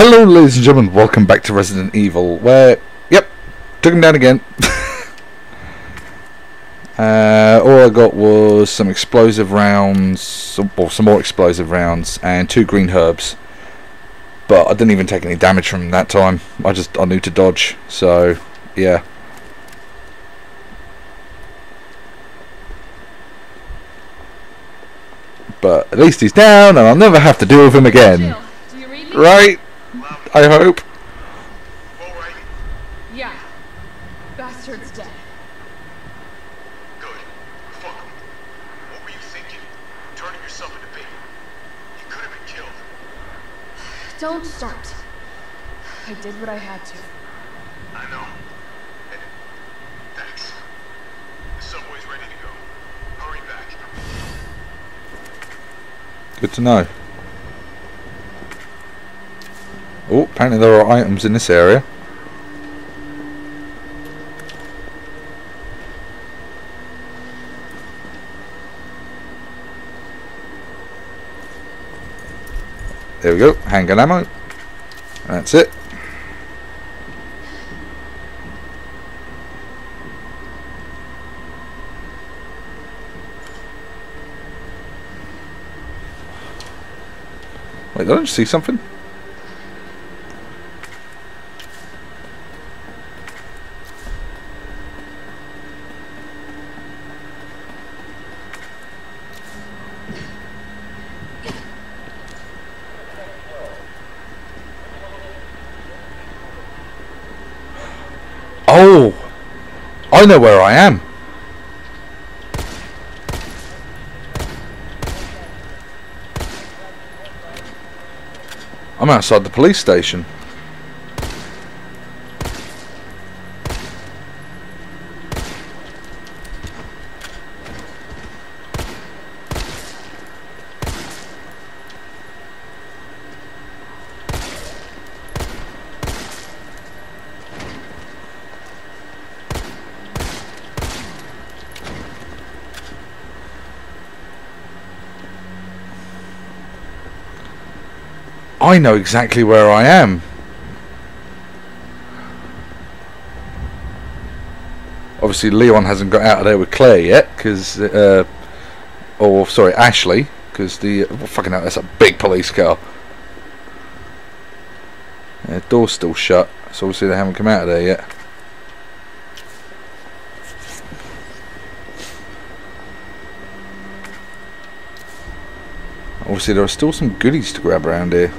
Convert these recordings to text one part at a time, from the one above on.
Hello ladies and gentlemen, welcome back to Resident Evil, where, yep, took him down again. All I got was some explosive rounds, or some more explosive rounds, and 2 green herbs. But I didn't even take any damage from that time, I knew to dodge, so, yeah. But at least he's down, and I'll never have to deal with him again. Do you read me? Right? I hope. All right. Yeah. Bastard's dead. Good. Fuck him. What were you thinking? Turning yourself into bait. You could have been killed. Don't start. I did what I had to. I know. And thanks. The subway's ready to go. Hurry back. Good to know. Oh, apparently there are items in this area. There we go, handgun ammo. That's it. Wait, did I just see something? Oh! I know where I am! I'm outside the police station. I know exactly where I am. Obviously Leon hasn't got out of there with Claire yet, because, or sorry, Ashley, because the, well, fucking hell, that's a big police car. Yeah, door's still shut, so obviously they haven't come out of there yet. Obviously there are still some goodies to grab around here.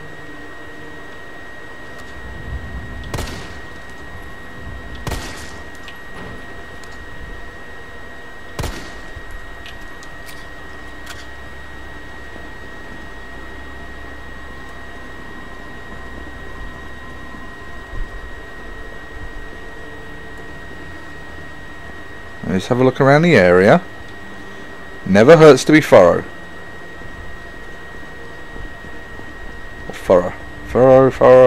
Let's have a look around the area. Never hurts to be thorough. Or thorough.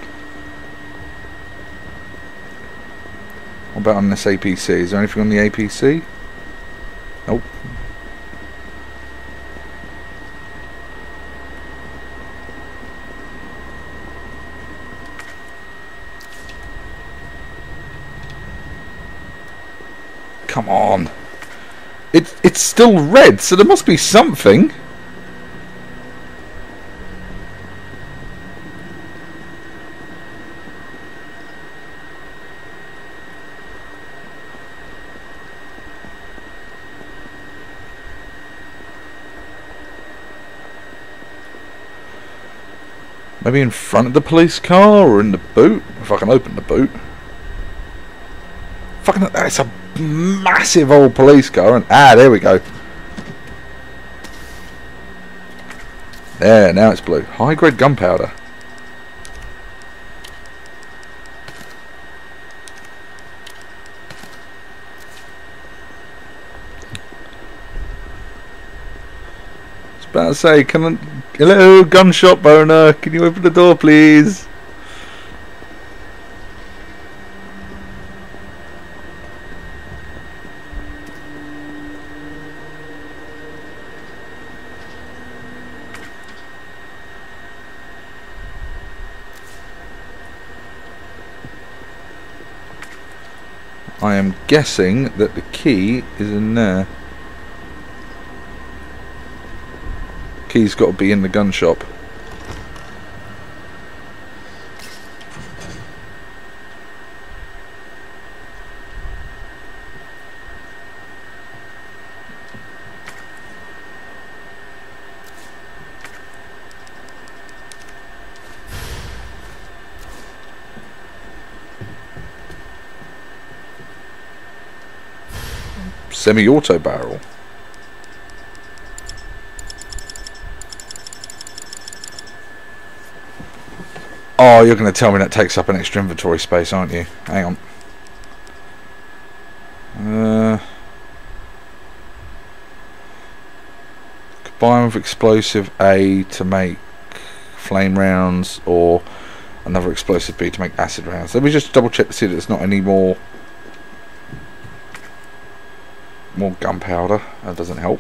What about on this APC? Is there anything on the APC? Nope. Come on. It's still red, so there must be something. Maybe in front of the police car or in the boot? If I can open the boot. Fucking, it's a massive old police car, and there we go. There, now it's blue. High grade gunpowder. I was about to say, hello, gun shop owner, can you open the door please? I am guessing that the key is in there. Key's got to be in the gun shop. Semi-auto barrel. Oh, you're going to tell me that takes up an extra inventory space, aren't you? Hang on. Combine with explosive A to make flame rounds, or another explosive B to make acid rounds. Let me just double check to see that there's not any more gunpowder. That doesn't help.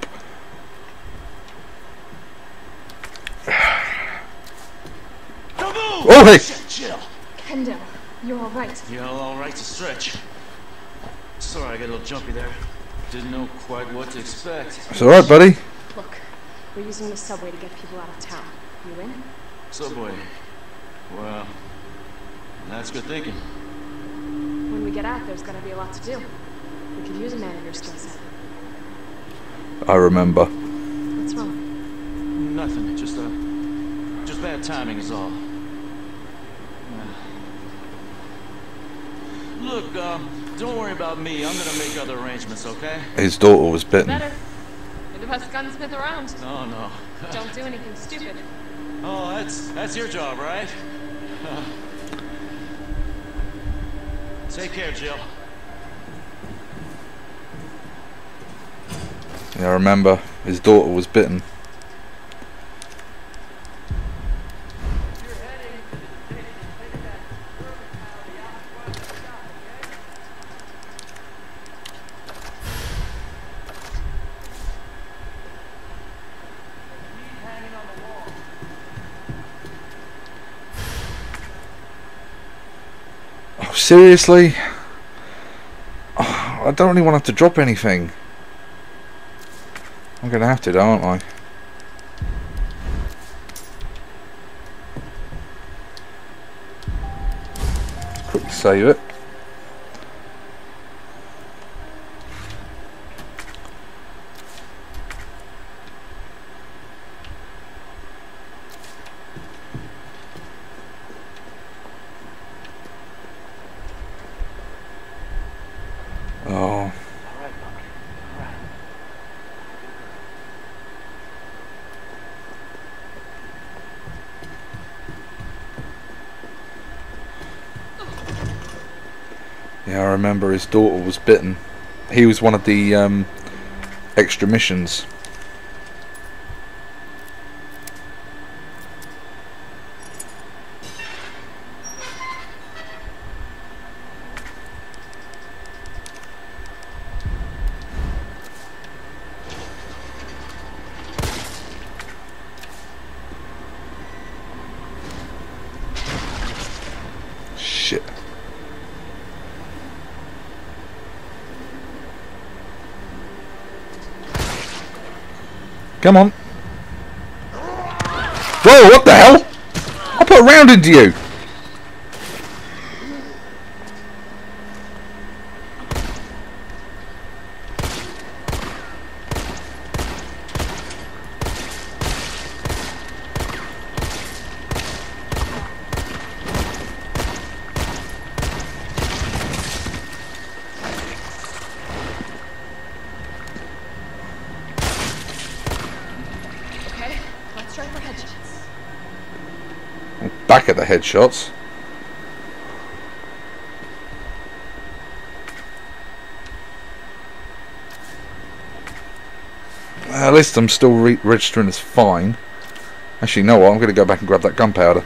Oh, hey! Chill. Kendall, you're alright. Yeah, all right to stretch. Sorry, I got a little jumpy there. Didn't know quite what to expect. It's alright, buddy. Look, we're using the subway to get people out of town. You in? Subway. Well, that's good thinking. When we get out, there's gonna be a lot to do. We could use a man of your skill set. I remember. What's wrong? Nothing. Just bad timing is all. Look, don't worry about me. I'm gonna make other arrangements, okay? His daughter was bitten. Better. You're the best gunsmith around. Oh no. Don't do anything stupid. Oh, that's your job, right? Take care, Jill. Yeah, I remember. His daughter was bitten. Oh, seriously? Oh, I don't really want to have to drop anything. I'm going to have to, aren't I? Quickly save it. Oh. Yeah, I remember his daughter was bitten. He was one of the extra missions. Shit. Come on. Whoa, what the hell? I put a round into you. Okay, let's try for headshots. Back at the headshots. At least I'm still registering as fine. Actually, you know what? I'm going to go back and grab that gunpowder.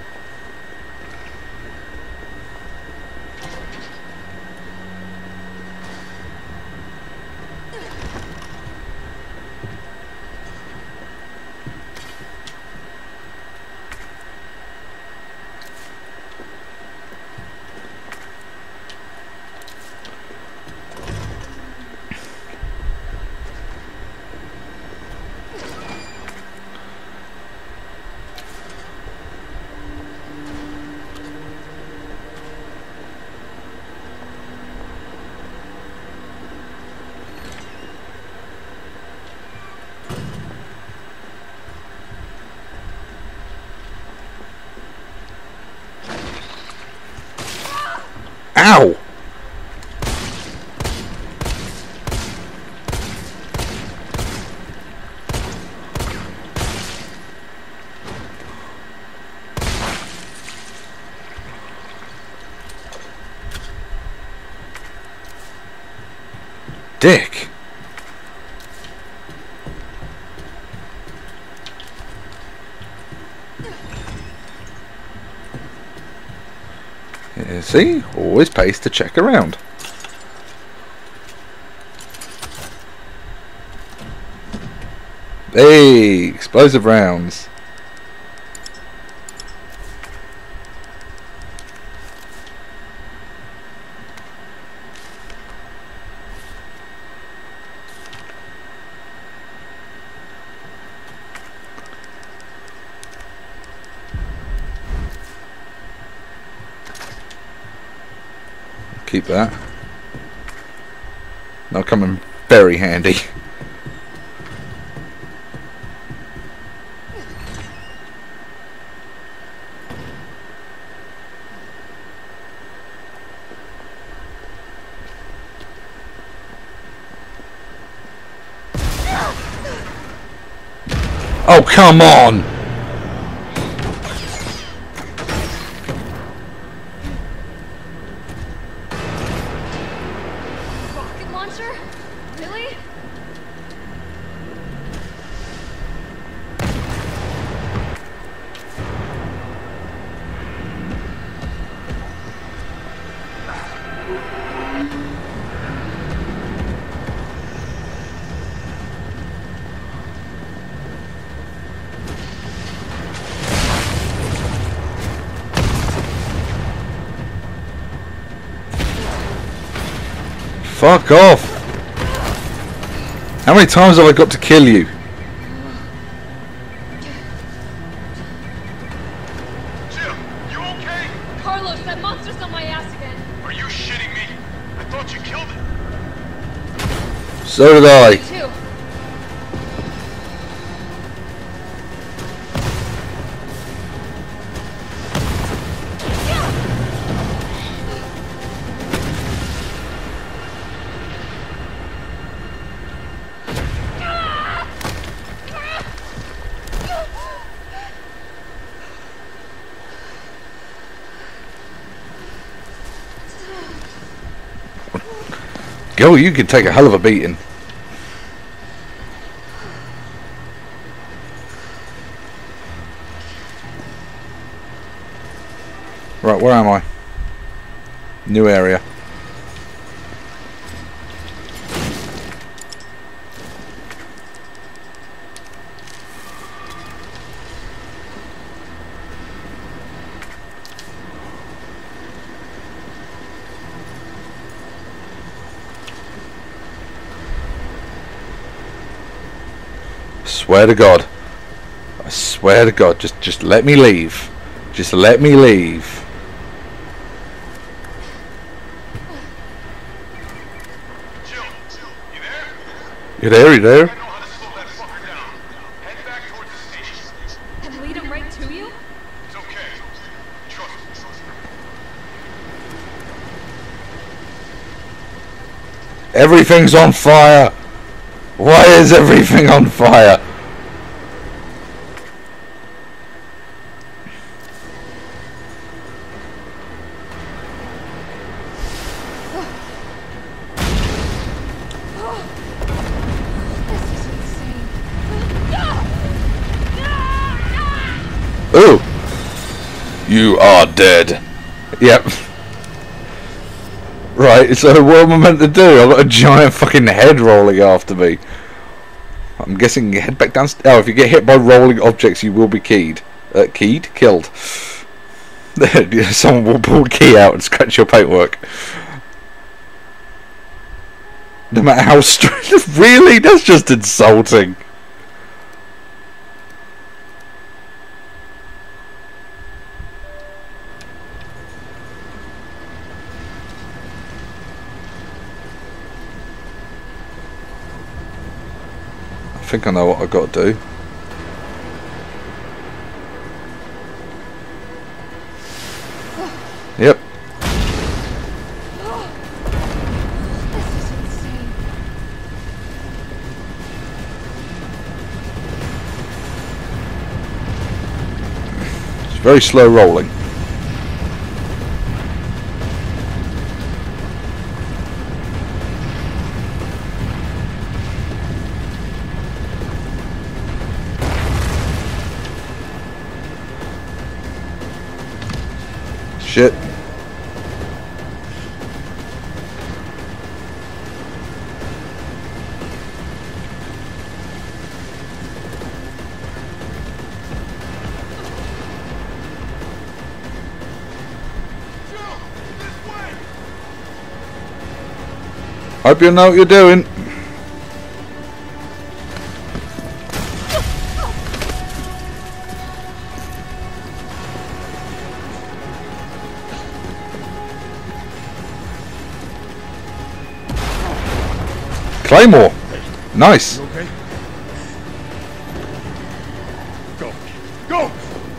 Ow! Dick. Yeah, see? Always pays to check around. Hey! Explosive rounds. Keep that. They'll come in very handy. Oh, come on! Rocket launcher? Really? Fuck off! How many times have I got to kill you? Jill, you okay? Carlos, that monster's on my ass again. Are you shitting me? I thought you killed it. So did I. Me too. Girl, you can take a hell of a beating. Right, where am I? New area. Swear to God. I swear to God, just let me leave. Just let me leave. Jill, you there? You there, you there? I know how to slow that fucker down. Head back towards the station. And lead him right to you? It's okay. Trust me. Everything's on fire. Why is everything on fire? This is insane. Ooh. You are dead. Yep. Right, so what am I meant to do? I've got a giant fucking head rolling after me. I'm guessing head back downstairs. Oh, if you get hit by rolling objects, you will be keyed. Killed. Someone will pull the key out and scratch your paintwork. No matter how strange. Really? That's just insulting. I think I know what I've got to do. Yep. Very slow rolling. Shit. Hope you know what you're doing. Claymore. Nice. You okay? Go. Go!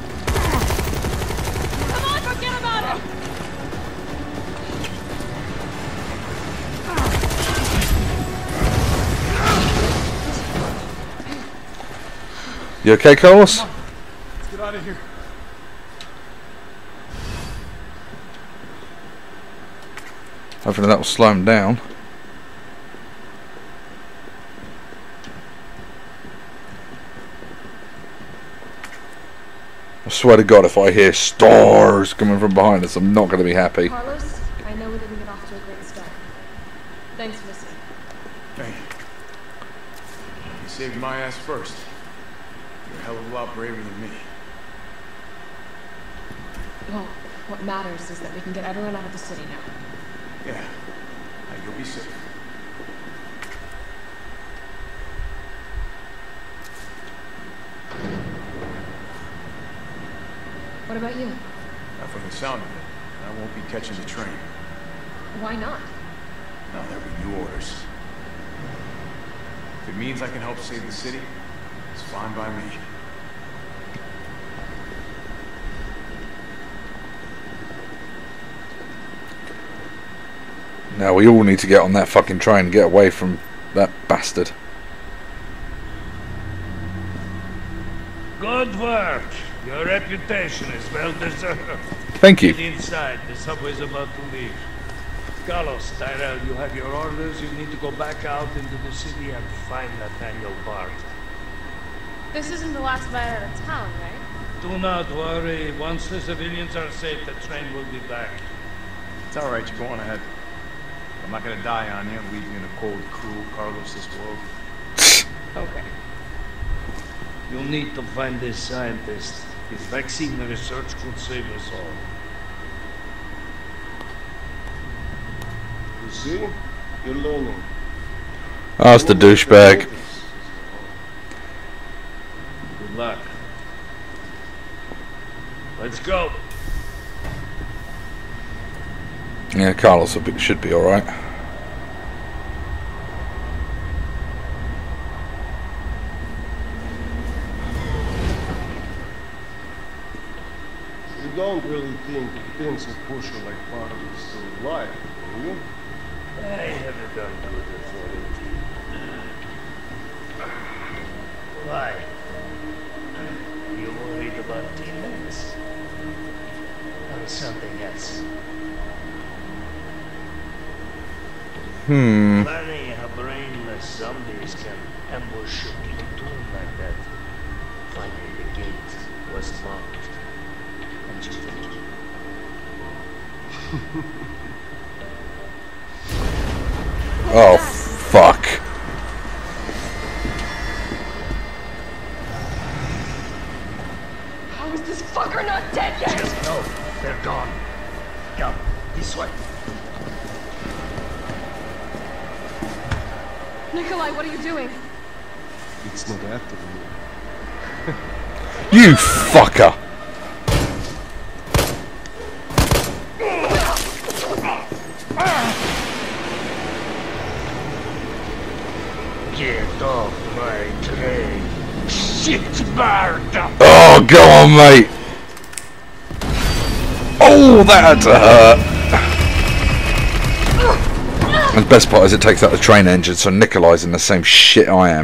Come on, forget about it! You okay, Carlos? Let's get out of here. Hopefully that will slow him down. I swear to God, if I hear stars coming from behind us, I'm not going to be happy. Carlos, I know we didn't get off to a great start. Thanks for listening. Hey. You saved my ass first. You're a hell of a lot braver than me. Well, what matters is that we can get everyone out of the city now. Yeah. Now you'll be safe. What about you? Not from the sound of it. I won't be catching the train. Why not? No, there'll be new orders. If it means I can help save the city, it's fine by me. Now we all need to get on that fucking train and get away from that bastard. Good work. Your reputation is well deserved. Thank you. Get inside. The subway's about to leave. Carlos, Tyrell, you have your orders. You need to go back out into the city and find Nathaniel Bart. This isn't the last ride out of town, right? Do not worry. Once the civilians are safe, the train will be back. It's alright, you go on ahead. I'm not gonna die on you and leave you in a cold, cruel, Carlos-less world. Okay. You'll need to find this scientist. His vaccine research could save us all. You see? You're learning. That's the douchebag. Good luck. Let's go. Yeah, Carlos should be alright. You don't really think Vince and Pusher like part of is still alive, do you? I haven't done good authority. Why? You worried about demons? Or something else? Funny how brainless zombies can ambush a platoon like that. Finally, the gate was locked. And you think? Oh, fuck. How is this fucker not dead yet? Just know they're gone. Come, this way. Nikolai, what are you doing? It's not after you. You fucker. Get off my train. Shit, Bart! Oh, go on, mate. Oh, that had to hurt. And the best part is it takes out the train engine, so Nikolai's in the same shit I am.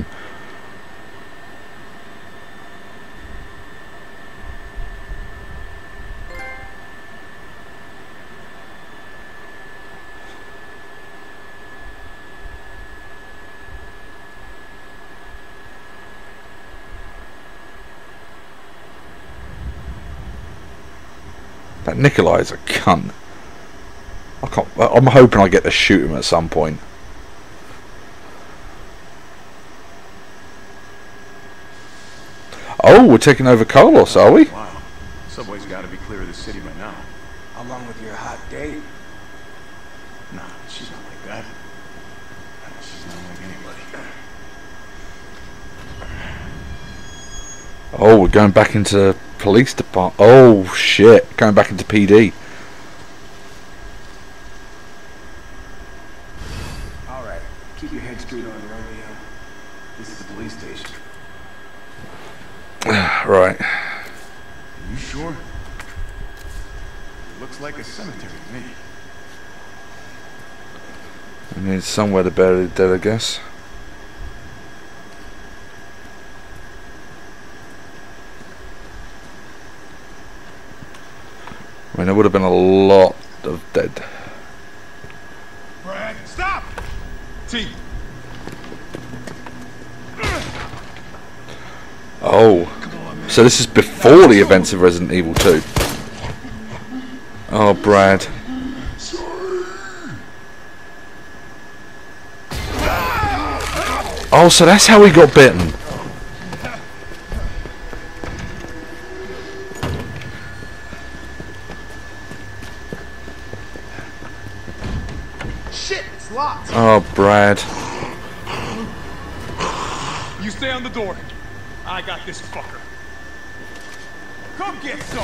That Nikolai's a cunt. I'm hoping I get to shoot him at some point. Oh, we're taking over Carlos, are we? Wow. Subway's got to be clear of the city by now. Along with your hot date. Nah, she's not like that. She's not like anybody. Oh, we're going back into police department. Oh shit, going back into PD. All right, keep your head straight on, Romeo. This is the police station. Right. Are you sure? It looks like a cemetery to me. I need somewhere to bury the dead, I guess. I mean, there would have been a lot of dead. Brad, stop! T. Oh, so this is before the events of Resident Evil 2. Oh, Brad. Oh, so that's how he got bitten. Shit, it's locked. Oh, Brad. You stay on the door. I got this fucker. Come get some.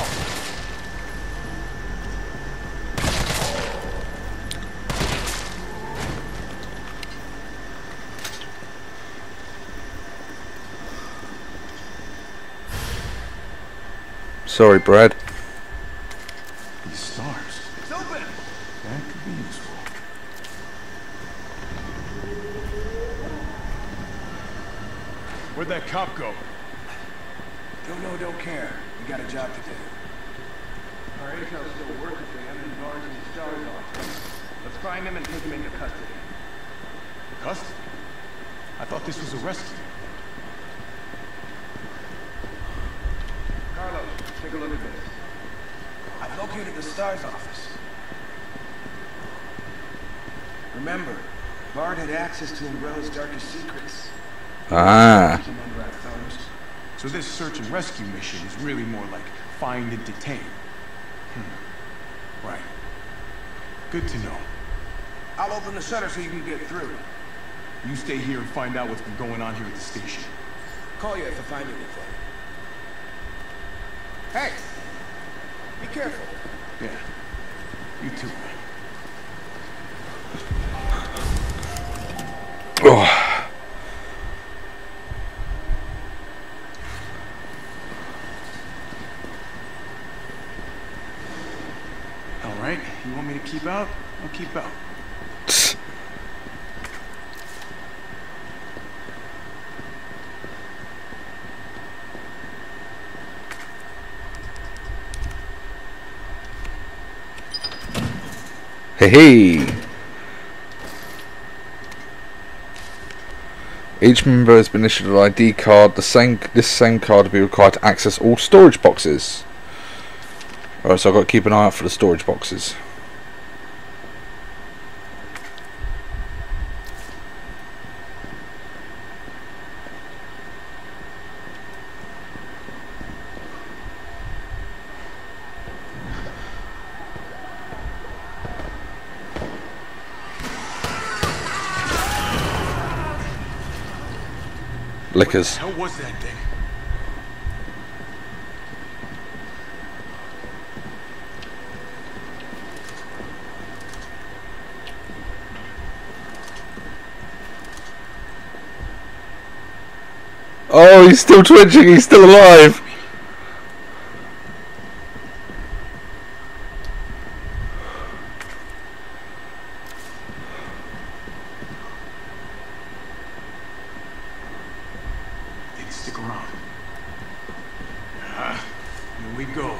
Sorry, Brad. These stars. It's open. That could be useful. Where'd that cop go? Don't know, don't care. We got a job to do. Our intel's still working for him and Barnes and the Stars office. Let's find him and take him into custody. Custody? I thought this was a rescue. Carlos, take a look at this. I've located the Stars office. Remember, Bard had access to Umbrella's darkest secrets. Ah. Keep him under our thumbs. So this search and rescue mission is really more like find and detain. Right. Good to know. I'll open the shutter so you can get through. You stay here and find out what's been going on here at the station. Call you if I find anything. Hey! Be careful. Yeah. You too, man. Oh. All right. You want me to keep out? I'll keep out. Hey, hey. Each member has been issued an ID card. This same card will be required to access all storage boxes. Alright, so I've got to keep an eye out for the storage boxes. Liquors. What the hell was that thing? Oh, he's still twitching, he's still alive. Stick around. Here we go.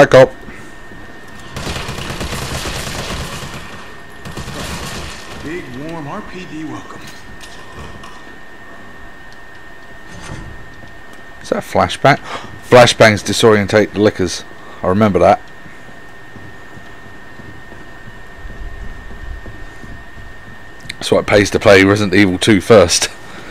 back up. Big, warm RPD welcome. Is that a flashbang? Flashbangs disorientate the lickers. I remember that. That's why it pays to play Resident Evil 2 first.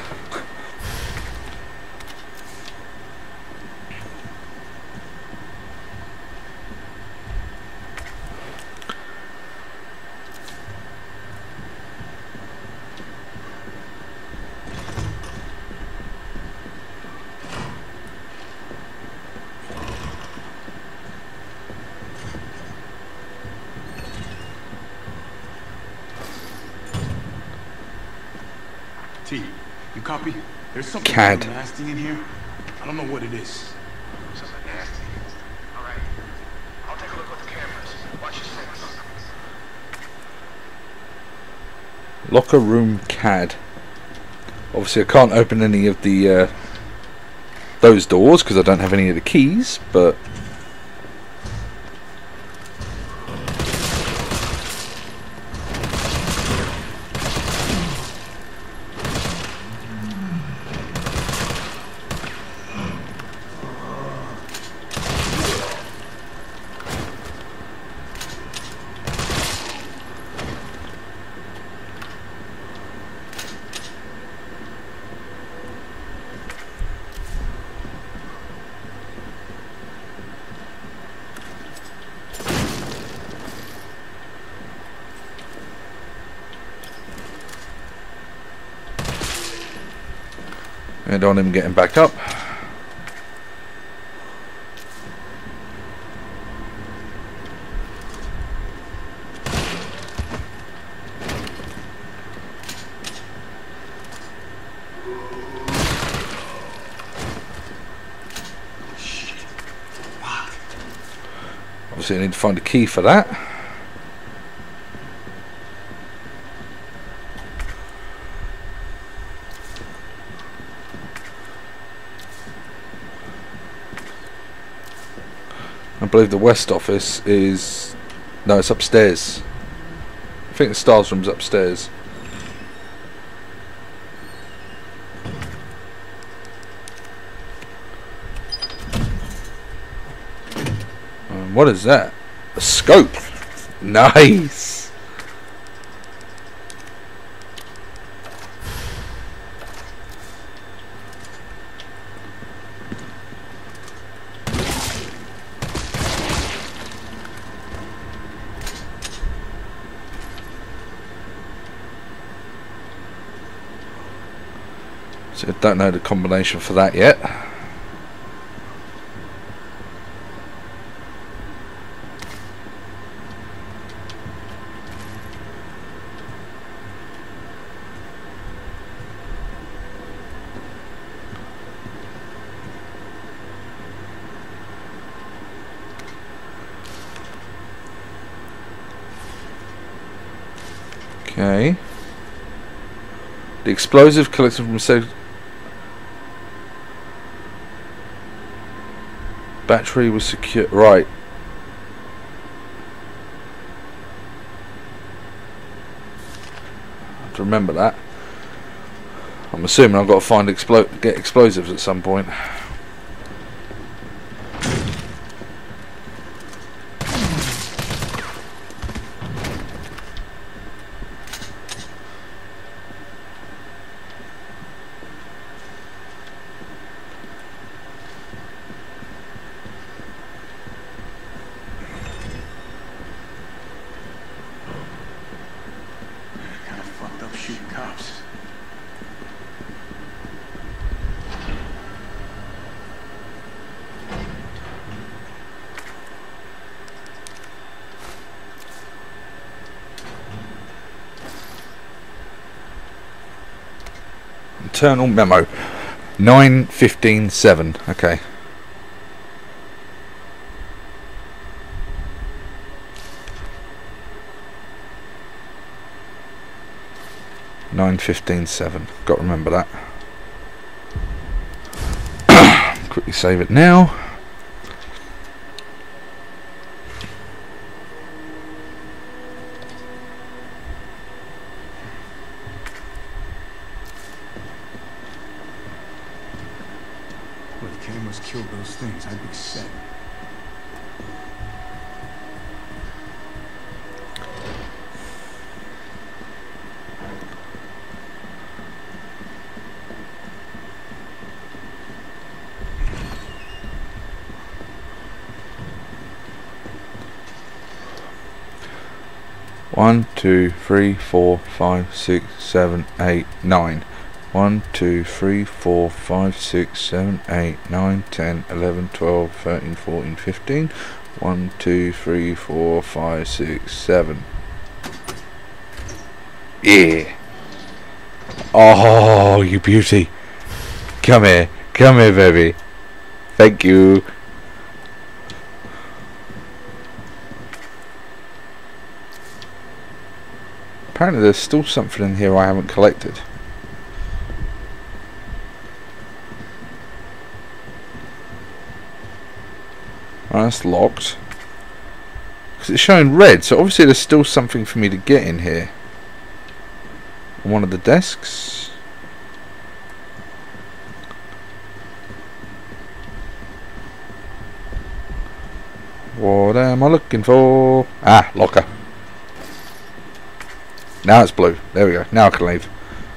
T, you copy? There's something CAD. nasty in here. I don't know what it is. Something nasty? Alright. I'll take a look with the cameras. Watch your six. Locker room CAD. Obviously I can't open any of the those doors because I don't have any of the keys, but I don't want him getting back up. Obviously I need to find a key for that. I believe the west office is... no, it's upstairs. I think the stars room's upstairs. What is that? A scope. Nice. So I don't know the combination for that yet. Okay. The explosive collected from said battery was secure. Right. I have to remember that. I'm assuming I've got to find get explosives at some point. Shooting cops. Internal memo 9:15:7. Okay. (9:15:7). Got to remember that. Quickly save it now. Carlos killed those things, I'd be set. One, 2, 3, 4, 5, 6, 7, 8, 9. 1, 2, 3, 4, 5, 6, 7, 8, 9, 10, 11, 12, 13, 14, 15. 1, 2, 3, 4, 5, 6, 7. Yeah. Oh, you beauty. Come here, baby. Thank you. Apparently there's still something in here I haven't collected. Oh, that's locked. Because it's showing red, so obviously there's still something for me to get in here. On one of the desks. What am I looking for? Ah, locker. Now it's blue. There we go. Now I can leave.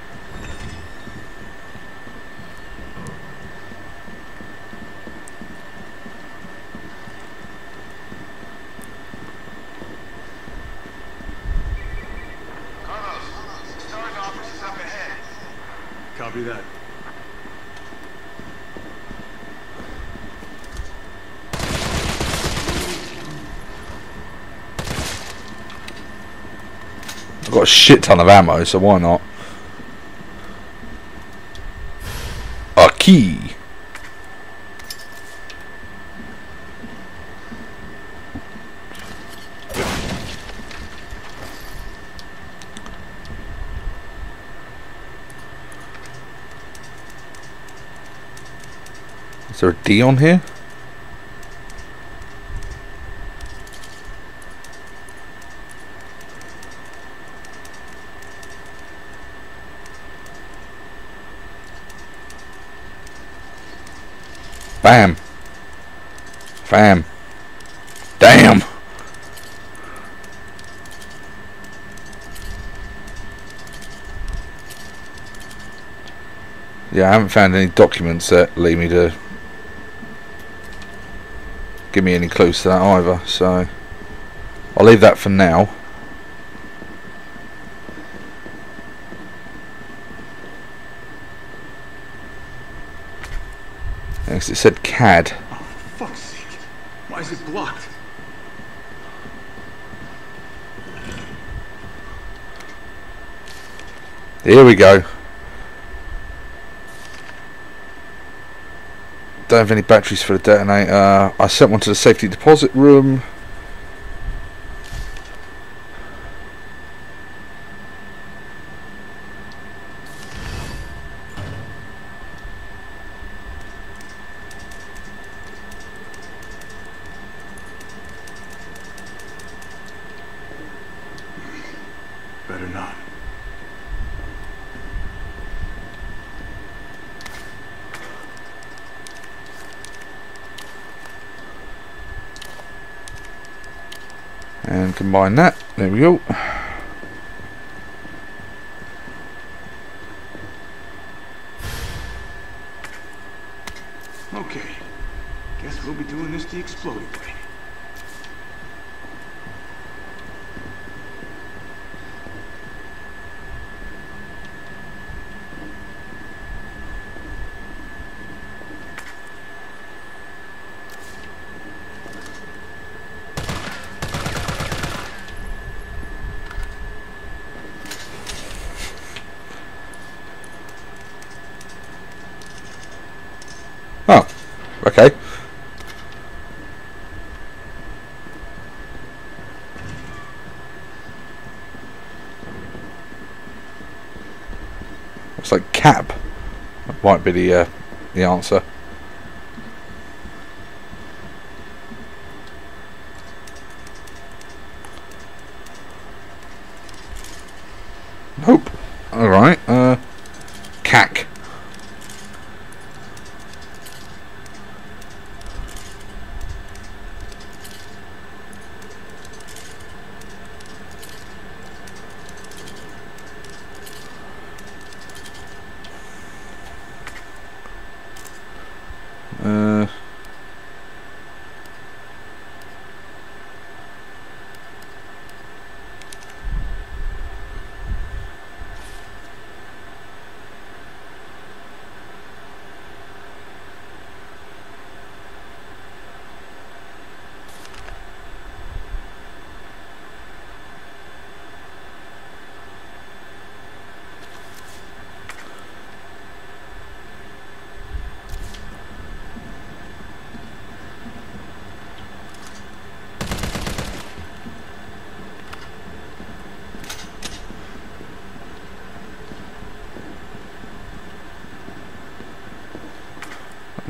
Carlos, Star's office is up ahead. Copy that. I've got a shit ton of ammo, so why not? A key. Is there a D on here? Bam. Bam. Damn. Yeah, I haven't found any documents that lead me to give me any clues to that either, so I'll leave that for now. Next it said CAD. Oh, for fuck's sake. Why is it blocked? Here we go. Don't have any batteries for the detonator. I sent one to the safety deposit room. Better not. And combine that. There we go. Okay. Guess we'll be doing this the exploding way. Oh, okay. Looks like cap. That might be the answer. Nope. All right. CAC.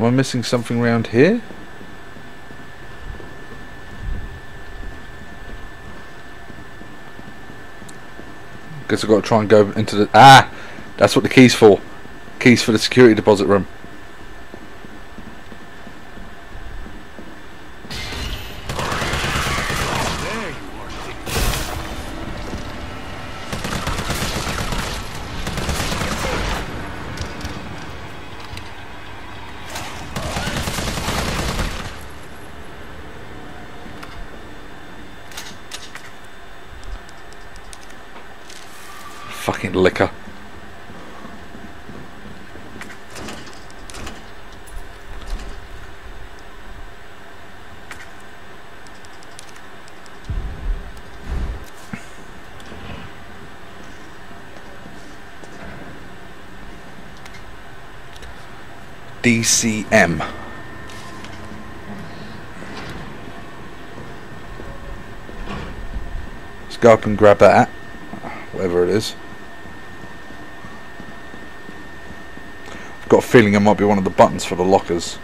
I missing something around here? Guess I've got to try and go into the... Ah! That's what the key's for. Keys for the security deposit room. Fucking liquor. DCM. Let's go up and grab that, whatever it is. I've got a feeling it might be one of the buttons for the lockers,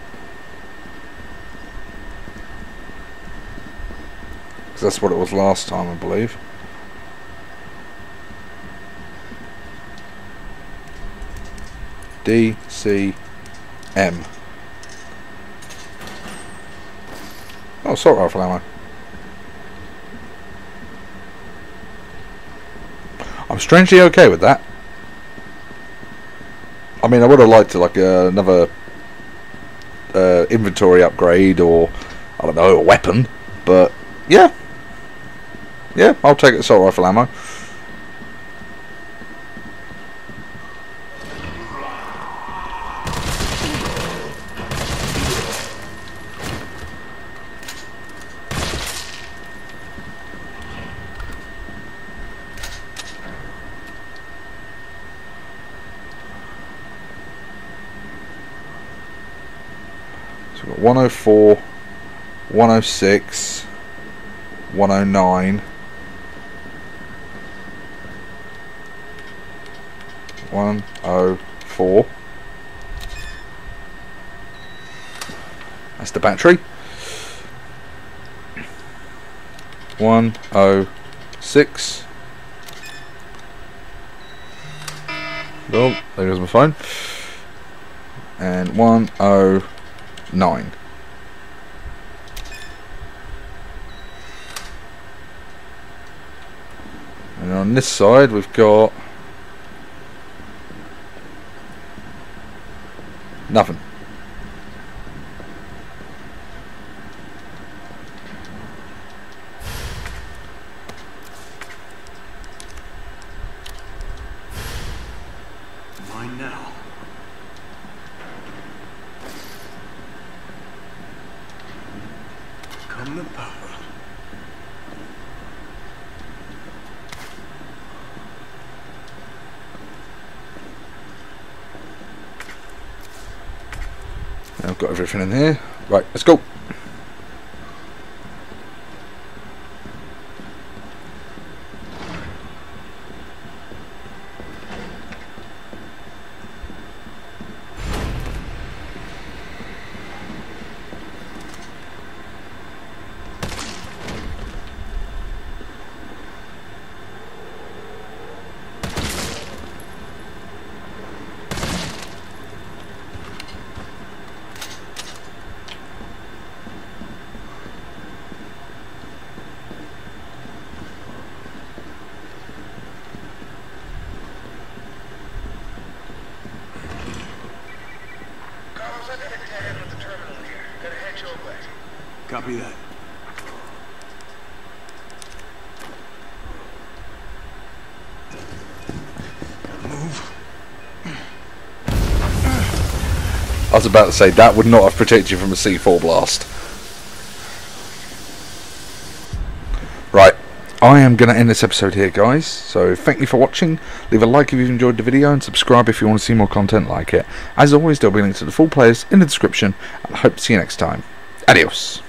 because that's what it was last time, I believe. DCM. Oh, assault rifle ammo. I'm strangely okay with that. I mean, I would have liked like another inventory upgrade, or I don't know, a weapon. But yeah, I'll take assault rifle ammo. So we've got 104, 106, 109, 104. That's the battery. 106. Oh, there goes my phone. And 109. And on this side we've got nothing. Mine now. Come the power. I've got everything in here. Right, let's go. Copy that. Move. I was about to say that would not have protected you from a C4 blast. Right, I am going to end this episode here, guys. So thank you for watching. Leave a like if you've enjoyed the video, and subscribe if you want to see more content like it. As always, there'll be links to the full players in the description, and I hope to see you next time. Adios.